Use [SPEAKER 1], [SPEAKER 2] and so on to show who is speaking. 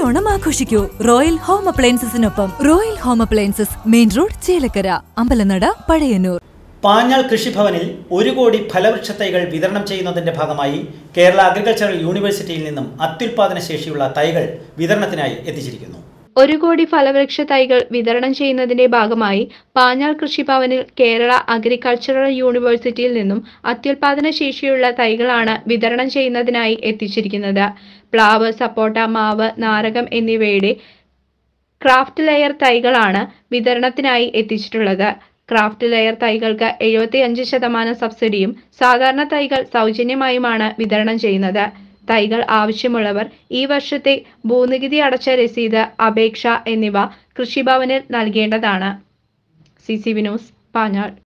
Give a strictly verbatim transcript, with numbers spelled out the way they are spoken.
[SPEAKER 1] ഓണം ആഘോഷിക്കൂ Royal Home അപ്ലയൻസസിനൊപ്പം. Royal Home Appliances, main road, Chelakkara, Ambalanada, Pazhayannur.
[SPEAKER 2] Panjal കൃഷിഭവനിൽ ഒരു കോടി ഫലവൃക്ഷ തൈകൾ വിതരണം ചെയ്യുന്നതിന്റെ ഭാഗമായി കേരള അഗ്രികൾച്ചറൽ യൂണിവേഴ്സിറ്റിയിൽ നിന്നും അത്യുൽപാദന ശേഷിയുള്ള തൈകൾ വിതരണത്തിനായി എത്തിച്ചിരിക്കുന്നു.
[SPEAKER 3] ഒരു കോടി ഫലവൃക്ഷ തൈകൾ വിതരണം ചെയ്യുന്നതിന്റെ ഭാഗമായി പാഞ്ഞാൾ കൃഷിഭവനിൽ കേരള അഗ്രികൾച്ചറൽ യൂണിവേഴ്സിറ്റിയിൽ നിന്നും അത്യുൽപാദന ശേഷിയുള്ള തൈകളാണ് വിതരണം ചെയ്യുന്നതിനായി എത്തിച്ചിരിക്കുന്നത്. പ്ലാവ്, സപ്പോട്ട, മാവ്, നാരകം എന്നിവയുടെ ക്രാഫ്റ്റ് ലെയർ തൈകളാണ് വിതരണത്തിനായി എത്തിച്ചിട്ടുള്ളത്. ക്രാഫ്റ്റ് ലെയർ തൈകൾക്ക് എഴുപത്തി അഞ്ച് ശതമാനം സബ്സിഡിയും സാധാരണ തൈകൾ സൗജന്യമായുമാണ് വിതരണം ചെയ്യുന്നത്. തൈകൾ ആവശ്യമുള്ളവർ ഈ വർഷത്തെ ഭൂനികുതി അടച്ച രസീത്, അപേക്ഷ എന്നിവ കൃഷിഭവനിൽ നൽകേണ്ടതാണ്. C C V news, Panjal.